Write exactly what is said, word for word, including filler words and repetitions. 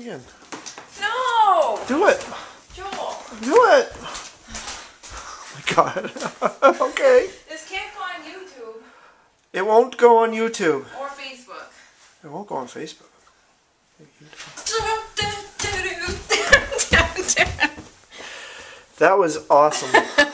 again. No! Do it. Joel. Do it. Oh my God. Okay. This can't go on YouTube. It won't go on YouTube. Or Facebook. It won't go on Facebook. That That was awesome.